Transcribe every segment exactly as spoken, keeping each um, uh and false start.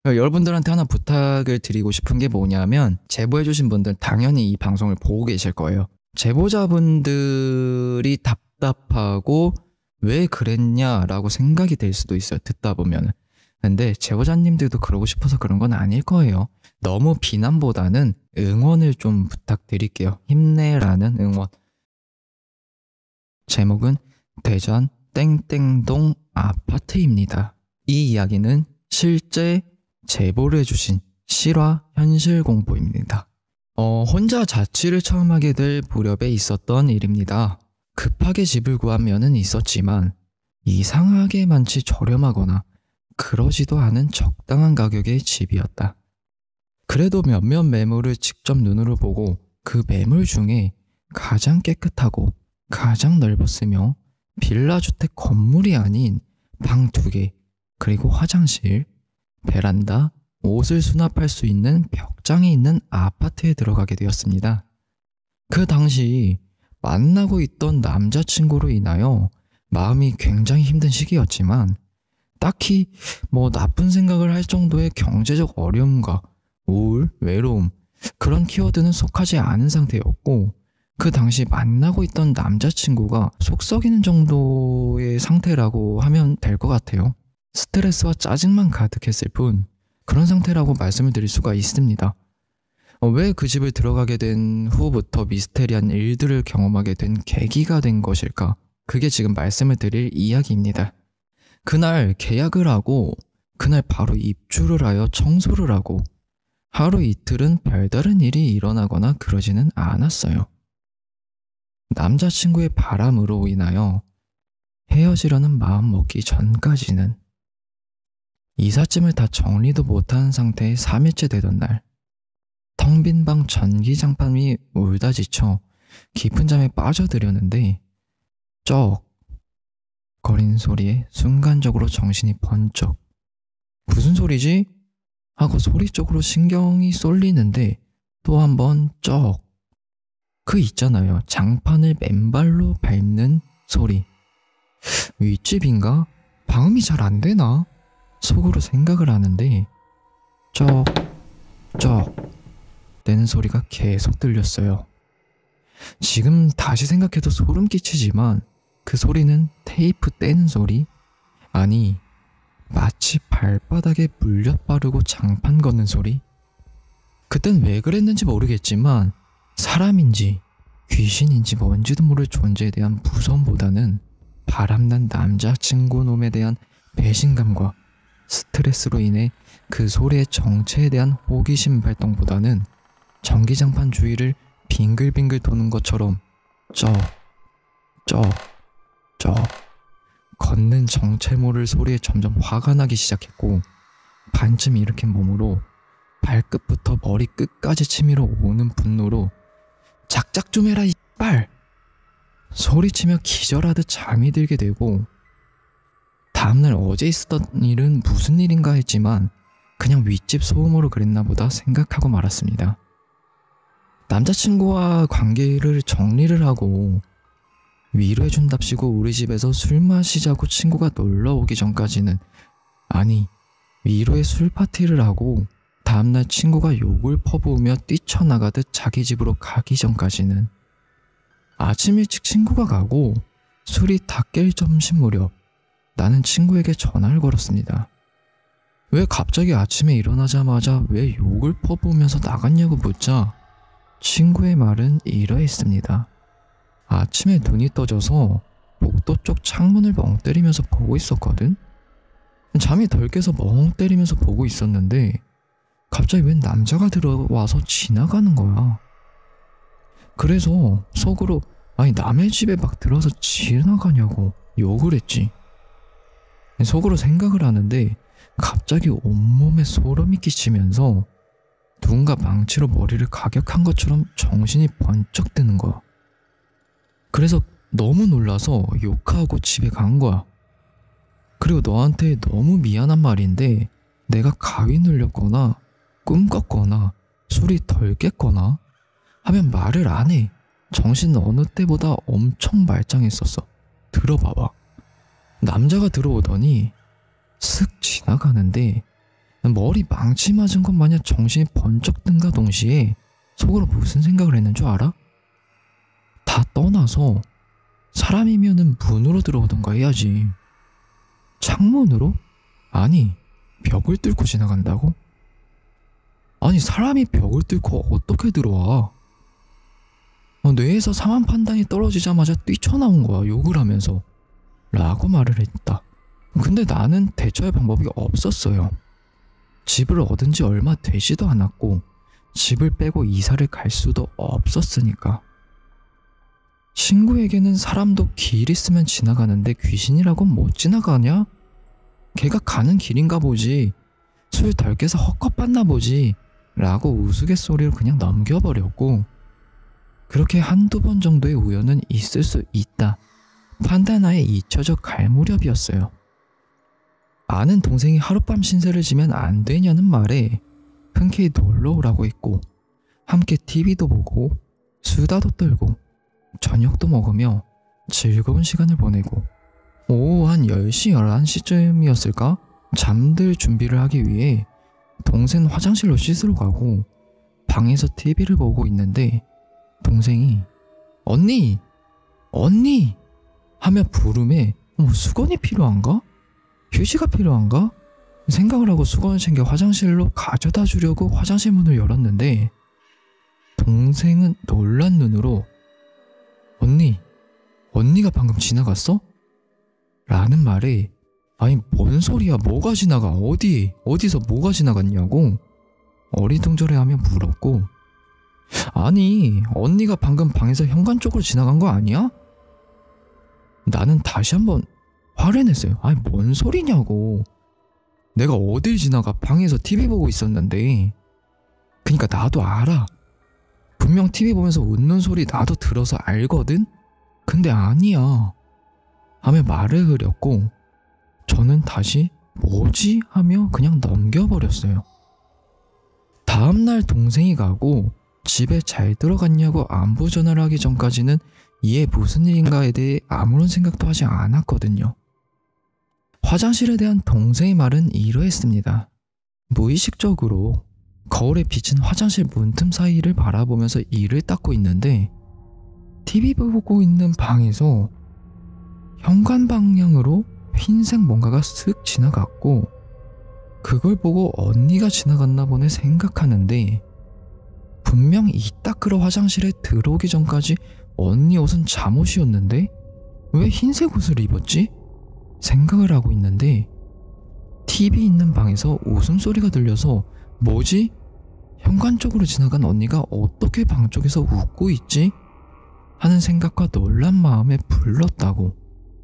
여러분들한테 하나 부탁을 드리고 싶은 게 뭐냐면, 제보해주신 분들 당연히 이 방송을 보고 계실 거예요. 제보자분들이 답답하고 왜 그랬냐라고 생각이 될 수도 있어요, 듣다 보면은. 근데 제보자님들도 그러고 싶어서 그런 건 아닐 거예요. 너무 비난보다는 응원을 좀 부탁드릴게요. 힘내라는 응원. 제목은 대전 땡땡동 아파트입니다. 이 이야기는 실제 제보를 해주신 실화 현실 공포입니다. 어, 혼자 자취를 처음 하게 될 무렵에 있었던 일입니다. 급하게 집을 구한 면은 있었지만 이상하게 많이 저렴하거나 그러지도 않은 적당한 가격의 집이었다. 그래도 몇몇 매물을 직접 눈으로 보고 그 매물 중에 가장 깨끗하고 가장 넓었으며 빌라주택 건물이 아닌 방 두 개, 그리고 화장실, 베란다, 옷을 수납할 수 있는 벽장이 있는 아파트에 들어가게 되었습니다. 그 당시 만나고 있던 남자친구로 인하여 마음이 굉장히 힘든 시기였지만 딱히 뭐 나쁜 생각을 할 정도의 경제적 어려움과 우울, 외로움, 그런 키워드는 속하지 않은 상태였고, 그 당시 만나고 있던 남자친구가 속 썩이는 정도의 상태라고 하면 될 것 같아요. 스트레스와 짜증만 가득했을 뿐 그런 상태라고 말씀을 드릴 수가 있습니다. 어, 왜 그 집을 들어가게 된 후부터 미스테리한 일들을 경험하게 된 계기가 된 것일까? 그게 지금 말씀을 드릴 이야기입니다. 그날 계약을 하고 그날 바로 입주를 하여 청소를 하고 하루 이틀은 별다른 일이 일어나거나 그러지는 않았어요. 남자친구의 바람으로 인하여 헤어지려는 마음 먹기 전까지는 이삿짐을 다 정리도 못한 상태에 삼 일째 되던 날, 텅 빈 방 전기장판이 울다 지쳐 깊은 잠에 빠져들였는데 쩍 거리는 소리에 순간적으로 정신이 번쩍. 무슨 소리지? 하고 소리 쪽으로 신경이 쏠리는데 또 한 번 쩍. 그 있잖아요, 장판을 맨발로 밟는 소리. 윗집인가? 방음이 잘 안 되나? 속으로 생각을 하는데 쩍, 쩍 내는 소리가 계속 들렸어요. 지금 다시 생각해도 소름 끼치지만 그 소리는 테이프 떼는 소리? 아니, 마치 발바닥에 물엿 바르고 장판 걷는 소리? 그땐 왜 그랬는지 모르겠지만 사람인지 귀신인지 뭔지도 모를 존재에 대한 무서움보다는 바람난 남자친구 놈에 대한 배신감과 스트레스로 인해 그 소리의 정체에 대한 호기심 발동보다는 전기장판 주위를 빙글빙글 도는 것처럼 쩍, 쩍, 쩍 걷는 정체 모를 소리에 점점 화가 나기 시작했고, 반쯤 일으킨 몸으로 발끝부터 머리 끝까지 치밀어 오는 분노로 작작 좀 해라 이빨! 소리치며 기절하듯 잠이 들게 되고, 다음날 어제 있었던 일은 무슨 일인가 했지만 그냥 윗집 소음으로 그랬나 보다 생각하고 말았습니다. 남자친구와 관계를 정리를 하고 위로해준답시고 우리 집에서 술 마시자고 친구가 놀러오기 전까지는, 아니 위로의 술 파티를 하고 다음날 친구가 욕을 퍼부으며 뛰쳐나가듯 자기 집으로 가기 전까지는, 아침 일찍 친구가 가고 술이 다 깰 점심 무렵 나는 친구에게 전화를 걸었습니다. 왜 갑자기 아침에 일어나자마자 왜 욕을 퍼부으면서 나갔냐고 묻자 친구의 말은 이러했습니다. 아침에 눈이 떠져서 복도 쪽 창문을 멍 때리면서 보고 있었거든? 잠이 덜 깨서 멍 때리면서 보고 있었는데 갑자기 웬 남자가 들어와서 지나가는 거야. 그래서 속으로 아니 남의 집에 막 들어서 지나가냐고 욕을 했지. 속으로 생각을 하는데 갑자기 온몸에 소름이 끼치면서 누군가 망치로 머리를 가격한 것처럼 정신이 번쩍 드는 거야. 그래서 너무 놀라서 욕하고 집에 간 거야. 그리고 너한테 너무 미안한 말인데 내가 가위 눌렸거나 꿈꿨거나 술이 덜 깼거나 하면 말을 안 해. 정신 어느 때보다 엄청 말짱했었어. 들어봐봐. 남자가 들어오더니 슥 지나가는데 머리 망치 맞은 것 마냥 정신이 번쩍 든가 동시에 속으로 무슨 생각을 했는 줄 알아? 다 떠나서 사람이면은 문으로 들어오던가 해야지. 창문으로? 아니, 벽을 뚫고 지나간다고? 아니, 사람이 벽을 뚫고 어떻게 들어와? 어, 뇌에서 상황 판단이 떨어지자마자 뛰쳐나온 거야, 욕을 하면서. 라고 말을 했다. 근데 나는 대처할 방법이 없었어요. 집을 얻은 지 얼마 되지도 않았고 집을 빼고 이사를 갈 수도 없었으니까. 친구에게는 사람도 길 있으면 지나가는데 귀신이라고 못 지나가냐? 걔가 가는 길인가 보지. 술 덜 깨서 헛것봤나 보지. 라고 우스갯소리로 그냥 넘겨버렸고, 그렇게 한두 번 정도의 우연은 있을 수 있다 판단하에 잊혀져 갈 무렵이었어요. 아는 동생이 하룻밤 신세를 지면 안 되냐는 말에 흔쾌히 놀러 오라고 했고, 함께 티비도 보고 수다도 떨고 저녁도 먹으며 즐거운 시간을 보내고, 오후 한 열 시, 열한 시쯤이었을까? 잠들 준비를 하기 위해 동생 화장실로 씻으러 가고 방에서 티비를 보고 있는데 동생이 언니! 언니! 하며 부름에 뭐 수건이 필요한가? 휴지가 필요한가? 생각을 하고 수건을 챙겨 화장실로 가져다 주려고 화장실 문을 열었는데 동생은 놀란 눈으로 언니, 언니가 방금 지나갔어? 라는 말에 아니 뭔 소리야, 뭐가 지나가, 어디, 어디서 뭐가 지나갔냐고 어리둥절해하며 물었고, 아니 언니가 방금 방에서 현관 쪽으로 지나간 거 아니야? 나는 다시 한번 화를 냈어요. 아니 뭔 소리냐고, 내가 어딜 지나가, 방에서 티비 보고 있었는데. 그니까 나도 알아, 분명 티비 보면서 웃는 소리 나도 들어서 알거든? 근데 아니야 하며 말을 흐렸고 저는 다시 뭐지? 하며 그냥 넘겨버렸어요. 다음날 동생이 가고 집에 잘 들어갔냐고 안부 전화를 하기 전까지는 이에 무슨 일인가에 대해 아무런 생각도 하지 않았거든요. 화장실에 대한 동생의 말은 이러했습니다. 무의식적으로 거울에 비친 화장실 문틈 사이를 바라보면서 이를 닦고 있는데 티비 보고 있는 방에서 현관 방향으로 흰색 뭔가가 쓱 지나갔고, 그걸 보고 언니가 지나갔나 보네 생각하는데 분명 이 닦으러 화장실에 들어오기 전까지 언니 옷은 잠옷이었는데 왜 흰색 옷을 입었지? 생각을 하고 있는데 티비 있는 방에서 웃음소리가 들려서 뭐지? 현관 쪽으로 지나간 언니가 어떻게 방 쪽에서 웃고 있지? 하는 생각과 놀란 마음에 불렀다고.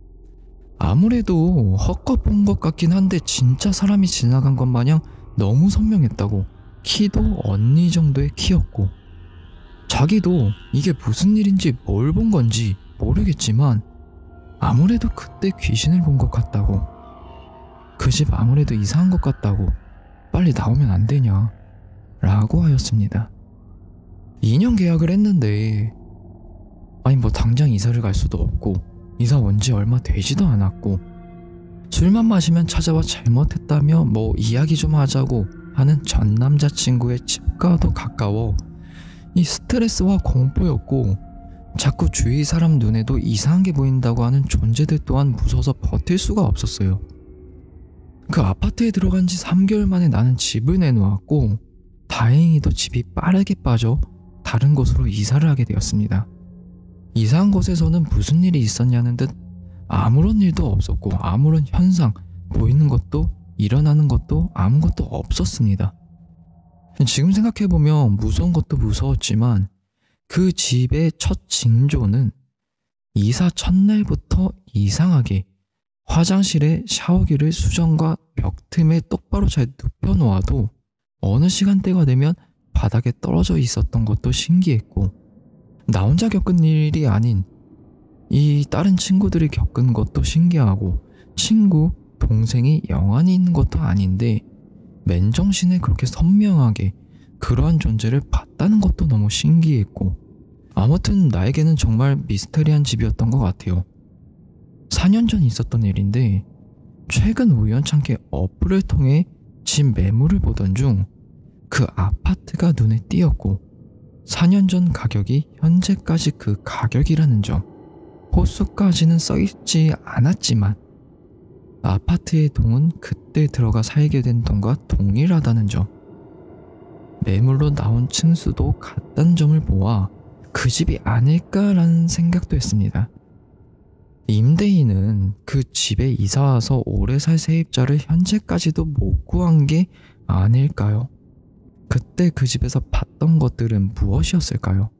아무래도 헛것 본 것 같긴 한데 진짜 사람이 지나간 것 마냥 너무 선명했다고. 키도 언니 정도의 키였고 자기도 이게 무슨 일인지 뭘 본 건지 모르겠지만 아무래도 그때 귀신을 본 것 같다고. 그 집 아무래도 이상한 것 같다고. 빨리 나오면 안 되냐 라고 하였습니다. 이 년 계약을 했는데 아니 뭐 당장 이사를 갈 수도 없고 이사 온 지 얼마 되지도 않았고 술만 마시면 찾아와 잘못했다며 뭐 이야기 좀 하자고 하는 전 남자친구의 집과도 가까워 이 스트레스와 공포였고, 자꾸 주위 사람 눈에도 이상한 게 보인다고 하는 존재들 또한 무서워서 버틸 수가 없었어요. 그 아파트에 들어간 지 삼 개월 만에 나는 집을 내놓았고 다행히도 집이 빠르게 빠져 다른 곳으로 이사를 하게 되었습니다. 이사한 곳에서는 무슨 일이 있었냐는 듯 아무런 일도 없었고 아무런 현상, 보이는 것도 일어나는 것도 아무것도 없었습니다. 지금 생각해보면 무서운 것도 무서웠지만 그 집의 첫 징조는 이사 첫날부터 이상하게 화장실에 샤워기를 수전과 벽 틈에 똑바로 잘 눕혀놓아도 어느 시간대가 되면 바닥에 떨어져 있었던 것도 신기했고, 나 혼자 겪은 일이 아닌 이 다른 친구들이 겪은 것도 신기하고, 친구, 동생이 영안이 있는 것도 아닌데 맨정신에 그렇게 선명하게 그러한 존재를 봤다는 것도 너무 신기했고, 아무튼 나에게는 정말 미스터리한 집이었던 것 같아요. 사 년 전 있었던 일인데 최근 우연찮게 어플을 통해 집 매물을 보던 중 그 아파트가 눈에 띄었고 사 년 전 가격이 현재까지 그 가격이라는 점, 호수까지는 써있지 않았지만 아파트의 동은 그때 들어가 살게 된 돈과 동일하다는 점, 매물로 나온 층수도 같다는 점을 보아 그 집이 아닐까라는 생각도 했습니다. 임대인은 그 집에 이사와서 오래 살 세입자를 현재까지도 못 구한 게 아닐까요? 그때 그 집에서 봤던 것들은 무엇이었을까요?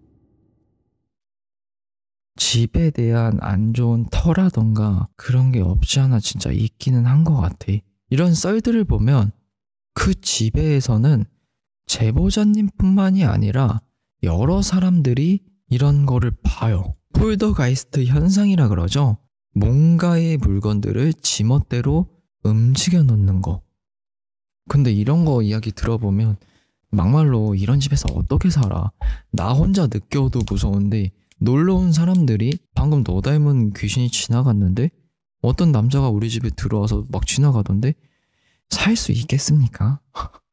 집에 대한 안 좋은 터라던가 그런 게 없지 않아 진짜 있기는 한 것 같아. 이런 썰들을 보면 그 집에서는 제보자님뿐만이 아니라 여러 사람들이 이런 거를 봐요. 폴더가이스트 현상이라 그러죠. 뭔가의 물건들을 지멋대로 움직여 놓는 거. 근데 이런 거 이야기 들어보면 막말로 이런 집에서 어떻게 살아? 나 혼자 느껴도 무서운데 놀러온 사람들이 방금 너 닮은 귀신이 지나갔는데 어떤 남자가 우리 집에 들어와서 막 지나가던데 살 수 있겠습니까?